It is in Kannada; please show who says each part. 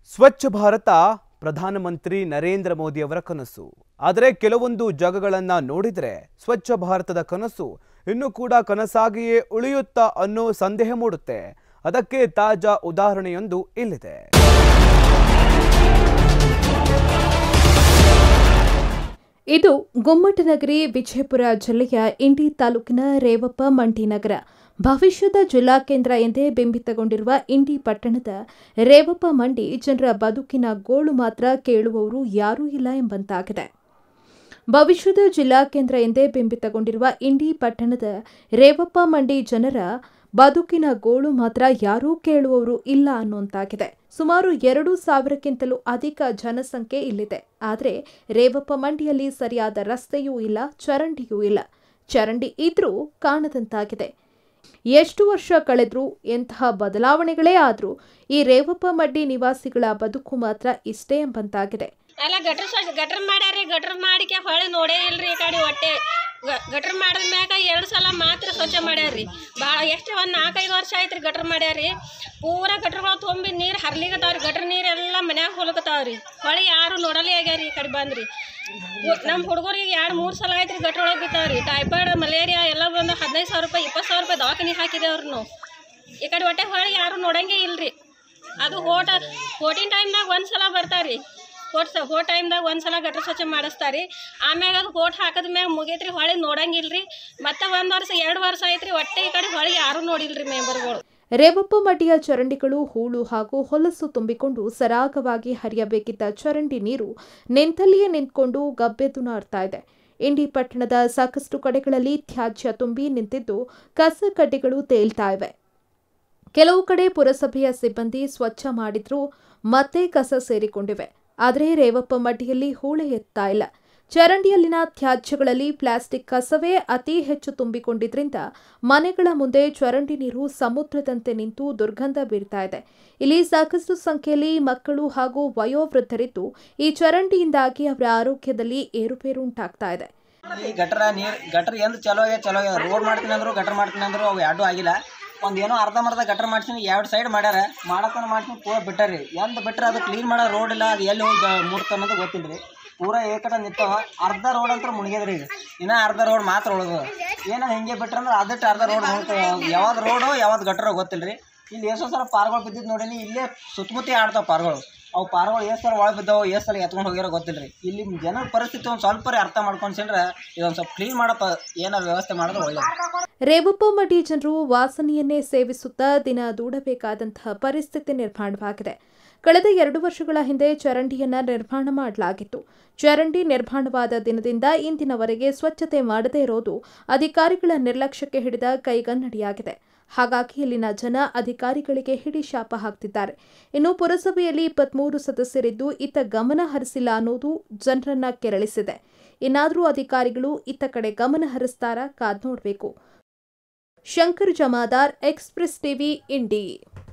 Speaker 1: ಸ್ವಚ್ಛ ಭಾರತ ಪ್ರಧಾನಮಂತ್ರಿ ನರೇಂದ್ರ ಮೋದಿ ಅವರ ಕನಸು. ಆದರೆ ಕೆಲವೊಂದು ಜಾಗಗಳನ್ನು ನೋಡಿದರೆ ಸ್ವಚ್ಛ ಭಾರತದ ಕನಸು ಇನ್ನೂ ಕೂಡ ಕನಸಾಗಿಯೇ ಉಳಿಯುತ್ತಾ ಅನ್ನೋ ಸಂದೇಹ ಮೂಡುತ್ತೆ. ಅದಕ್ಕೆ ತಾಜಾ ಉದಾಹರಣೆಯೊಂದು ಇಲ್ಲಿದೆ.
Speaker 2: ಇದು ಗುಮ್ಮಟನಗರಿ, ವಿಜಯಪುರ ಜಿಲ್ಲೆಯ ಇಂಡಿ ತಾಲೂಕಿನ ರೇವಪ್ಪ ಮಂಡಿ ನಗರ. ಭವಿಷ್ಯದ ಜಿಲ್ಲಾ ಕೇಂದ್ರ ಎಂದೇ ಬಿಂಬಿತಗೊಂಡಿರುವ ಇಂಡಿ ಪಟ್ಟಣದ ರೇವಪ್ಪ ಮಂಡಿ ಜನರ ಬದುಕಿನ ಗೋಳು ಮಾತ್ರ ಕೇಳುವವರು ಯಾರೂ ಇಲ್ಲ ಎಂಬಂತಾಗಿದೆ. ಭವಿಷ್ಯದ ಜಿಲ್ಲಾ ಕೇಂದ್ರ ಎಂದೇ ಬಿಂಬಿತಗೊಂಡಿರುವ ಇಂಡಿ ಪಟ್ಟಣದ ರೇವಪ್ಪ ಮಂಡಿ ಜನರ ಬದುಕಿನ ಗೋಳು ಮಾತ್ರ ಯಾರೂ ಕೇಳುವವರು ಇಲ್ಲ ಅನ್ನುವಂತಾಗಿದೆ. ಸುಮಾರು 2,000ಕ್ಕಿಂತಲೂ ಅಧಿಕ ಜನಸಂಖ್ಯೆ ಇಲ್ಲಿದೆ. ಆದರೆ ರೇವಪ್ಪ ಮಂಡಿಯಲ್ಲಿ ಸರಿಯಾದ ರಸ್ತೆಯೂ ಇಲ್ಲ, ಚರಂಡಿಯೂ ಇಲ್ಲ. ಚರಂಡಿ ಇದ್ರೂ ಕಾಣದಂತಾಗಿದೆ. ಎಷ್ಟು ವರ್ಷ ಕಳೆದ್ರೂ, ಎಂತಹ ಬದಲಾವಣೆಗಳೇ ಆದ್ರೂ ಈ ರೇವಪ್ಪ ಮಂಡಿ ನಿವಾಸಿಗಳ ಬದುಕು ಮಾತ್ರ ಇಷ್ಟೇ ಎಂಬಂತಾಗಿದೆ.
Speaker 3: ಎಲ್ಲ ಗಟ್ರ ಮಾಡ್ಯಾರಿ. ಗಟ್ರ ಮಾಡಿಕೆ ಹೊಳೆ ನೋಡೇ ಇಲ್ರಿ. ಈ ಕಡೆ ಹೊಟ್ಟೆ ಗಟ್ರ ಮಾಡಿದ ಮ್ಯಾಗ 2 ಸಲ ಮಾತ್ರ ಸ್ವಚ್ಛ ಮಾಡ್ಯಾರ್ರಿ. ಭಾಳ ಎಷ್ಟು ಒಂದು 4-5 ವರ್ಷ ಆಯ್ತು ರೀ ಗಟ್ರ ಮಾಡ್ಯಾರಿ. ಪೂರಾ ಗಟ್ರಗಳು ತುಂಬಿ ನೀರು ಹರ್ಲಿಕತ್ತಾವ್ರಿ. ಗಟ್ರ ನೀರೆಲ್ಲ ಮನ್ಯಾಗ ಹೊಲಕತ್ತಾವ್ರಿ. ಹೊಳೆ ಯಾರು ನೋಡಲೇ ಆಗ್ಯಾರಿ. ಈ ಕಡೆ ಬಂದ್ರಿ. ನಮ್ಮ ಹುಡುಗರಿಗೆ 2-3 ಸಲ ಆಯ್ತು ರೀ ಗಟ್ರ ಒಳಗೆ ಬಿತ್ತಾವ್ರಿ. ಟೈಫಾಯ್ಡ್, ಮಲೇರಿಯಾ ಎಲ್ಲ ಬಂದು 15,000 ರೂಪಾಯಿ 20,000 ರೂಪಾಯಿ ದವಾಖಾನೆ ಹಾಕಿದೇವ್ರಿ ನಾವು. ಈ ಕಡೆ ಹೊಟ್ಟೆ ಹೊಳೆ ಯಾರು ನೋಡಂಗೆ ಇಲ್ರಿ. ಅದು ಹೋಟಿನ ಟೈಮ್ನಾಗ 1 ಸಲ ಬರ್ತಾರ್ರಿ. ಹೋಟ್ ಟೈಮ್ದಾಗ 1 ಸಲ ಗಟ್ರ ಸ್ವಚ್ಛ ಮಾಡಿಸ್ತಾರೆ. ಆಮ್ಯಾಗ ಅದು ಹೋಟ್ ಹಾಕಿದ ಮ್ಯಾಗ ಮುಗೈತ್ರಿ. ಹೊಳೆ ನೋಡಂಗಿಲ್ರಿ. ಮತ್ತೆ 1 ವರ್ಷ 2 ವರ್ಷ ಆಯ್ತು ರೀ ಹೊಟ್ಟೆ ಈ ಕಡೆ ಹೊಳೆ ಯಾರೂ ನೋಡಿಲ್ರಿ ಮೆಂಬರ್ಗಳು.
Speaker 2: ರೇವಪ್ಪ ಮಂಡಿಯ ಚರಂಡಿಗಳು ಹೂಳು ಹಾಗೂ ಹೊಲಸು ತುಂಬಿಕೊಂಡು ಸರಾಗವಾಗಿ ಹರಿಯಬೇಕಿದ್ದ ಚರಂಡಿ ನೀರು ನಿಂತಲ್ಲಿಯೇ ನಿಂತ್ಕೊಂಡು ಗಬ್ಬೆದ್ದು ನಾಡ್ತಾ ಇದೆ. ಇಂಡಿ ಪಟ್ಟಣದ ಸಾಕಷ್ಟು ಕಡೆಗಳಲ್ಲಿ ತ್ಯಾಜ್ಯ ತುಂಬಿ ನಿಂತಿದ್ದು ಕಸ ಕಡ್ಡಿಗಳು ತೇಲ್ತಾ ಇವೆ. ಕೆಲವು ಕಡೆ ಪುರಸಭೆಯ ಸಿಬ್ಬಂದಿ ಸ್ವಚ್ಛ ಮಾಡಿದ್ರೂ ಮತ್ತೆ ಕಸ ಸೇರಿಕೊಂಡಿವೆ. ಆದರೆ ರೇವಪ್ಪ ಮಂಡಿಯಲ್ಲಿ ಹೂಳೆ ಎತ್ತಾ ಇಲ್ಲ. ಚರಂಡಿಯಲ್ಲಿನ ತ್ಯಾಜ್ಯಗಳಲ್ಲಿ ಪ್ಲಾಸ್ಟಿಕ್ ಕಸವೇ ಅತಿ ಹೆಚ್ಚು ತುಂಬಿಕೊಂಡಿದ್ರಿಂದ ಮನೆಗಳ ಮುಂದೆ ಚರಂಡಿ ನೀರು ಸಮುದ್ರದಂತೆ ನಿಂತು ದುರ್ಗಂಧ ಬೀರ್ತಾ ಇದೆ. ಇಲ್ಲಿ ಸಾಕಷ್ಟು ಸಂಖ್ಯೆಯಲ್ಲಿ ಮಕ್ಕಳು ಹಾಗೂ ವಯೋವೃದ್ಧರಿದ್ದು ಈ ಚರಂಡಿಯಿಂದಾಗಿ ಅವರ ಆರೋಗ್ಯದಲ್ಲಿ ಏರುಪೇರು ಉಂಟಾಗ್ತಾ ಇದೆ.
Speaker 4: ಈ ಗಟರ್ ಎಂದು ಚಲೋ ರೋಡ್ ಮಾಡ್ತೀನಿ ಅಂದ್ರು ಗಟರ್ ಮಾಡ್ತೀನಿ ಅಂದ್ರು ಅವು ಎರಡೂ ಆಗಿಲ್ಲ. ಒಂದೇನೋ ಅರ್ಧಂಬರ್ಧ ಗಟರ್ ಮಾಡ್ತೀನಿ 2 ಸೈಡ್ ಮಾಡ್ಯಾರ. ಮಾಡಕೊಂಡು ಮಾಡ್ತೀನಿ ಪೂರ ಬಿಟ್ಟಾರಿ. ಎಂದು ಬಿಟ್ಟರೆ ಅದು ಕ್ಲೀನ್ ಮಾಡೋ ರೋಡ್ ಇಲ್ಲ. ಅದು ಎಲ್ಲಿ ಹೋಗಿ ಮೂಡ್ತ ಅನ್ನೋದು ಗೊತ್ತಿಲ್ಲ ರೀ. ಪೂರ ಏಕಟ ನಿಂತವ. ಅರ್ಧ ರೋಡ್ ಅಂತ ಮುಗಿದ್ರಿ. ಈಗ ಇನ್ನೂ ಅರ್ಧ ರೋಡ್ ಮಾತ್ರ ಉಳಿದು. ಏನೋ ಹಿಂಗೆ ಬಿಟ್ರೆ ಅಂದ್ರೆ ಅದಟ್ಟು ಅರ್ಧ ರೋಡ್ ಯಾವ್ದು ರೋಡು ಯಾವ್ದು ಗಟ್ರ ಗೊತ್ತಿಲ್ಲ ರೀ. ಇಲ್ಲಿ ಎಷ್ಟೋ ಸಲ ಪಾರ್ಗಳು ಬಿದ್ದಿದ್ದು ನೋಡೀನಿ. ಇಲ್ಲೇ ಸುತ್ತಮುತ್ತ ಆಡ್ತಾವೆ ಪಾರ್ಗಳು. ಅವು ಪಾರ್ಗಳು ಎಷ್ಟು ಸಲ ಒಳಗೆ ಬಿದ್ದಾವೆ, ಎಷ್ಟು ಸಲ ಎತ್ಕೊಂಡು ಹೋಗ್ಯಾರೋ ಗೊತ್ತಿಲ್ಲ ರೀ. ಇಲ್ಲಿ ಜನರ ಪರಿಸ್ಥಿತಿ ಒಂದು ಸ್ವಲ್ಪ ಅರ್ಥ ಮಾಡ್ಕೊಂಡ್ರೆ ಇದೊಂದು ಸ್ವಲ್ಪ ಕ್ಲೀನ್ ಮಾಡಪ್ಪ ಏನಾದ್ರು ವ್ಯವಸ್ಥೆ ಮಾಡಿದ್ರೆ ಒಳ್ಳೆಯದು.
Speaker 2: ರೇವಪ್ಪ ಮಂಡಿ ಜನರು ವಾಸನೆಯನ್ನೇ ಸೇವಿಸುತ್ತಾ ದಿನ ದೂಡಬೇಕಾದಂತಹ ಪರಿಸ್ಥಿತಿ ನಿರ್ಮಾಣವಾಗಿದೆ. ಕಳೆದ 2 ವರ್ಷಗಳ ಹಿಂದೆ ಚರಂಡಿಯನ್ನ ನಿರ್ಮಾಣ ಮಾಡಲಾಗಿತ್ತು. ಚರಂಡಿ ನಿರ್ಮಾಣವಾದ ದಿನದಿಂದ ಇಂದಿನವರೆಗೆ ಸ್ವಚ್ಛತೆ ಮಾಡದೇ ಇರೋದು ಅಧಿಕಾರಿಗಳ ನಿರ್ಲಕ್ಷ್ಯಕ್ಕೆ ಹಿಡಿದ ಕೈಗನ್ನಡಿಯಾಗಿದೆ. ಹಾಗಾಗಿ ಇಲ್ಲಿನ ಜನ ಅಧಿಕಾರಿಗಳಿಗೆ ಹಿಡಿ ಶಾಪ ಹಾಕ್ತಿದ್ದಾರೆ. ಇನ್ನು ಪುರಸಭೆಯಲ್ಲಿ 23 ಸದಸ್ಯರಿದ್ದು ಇತ್ತ ಗಮನ ಹರಿಸಿಲ್ಲ ಅನ್ನೋದು ಜನರನ್ನ ಕೆರಳಿಸಿದೆ. ಇನ್ನಾದರೂ ಅಧಿಕಾರಿಗಳು ಇತ್ತ ಕಡೆ ಗಮನ ಹರಿಸ್ತಾರಾ ಕಾದ್ ನೋಡಬೇಕು. ಶಂಕರ್ ಜಮಾದಾರ್, ಎಕ್ಸ್‌ಪ್ರೆಸ್ ಟಿವಿ, ಇಂಡಿ.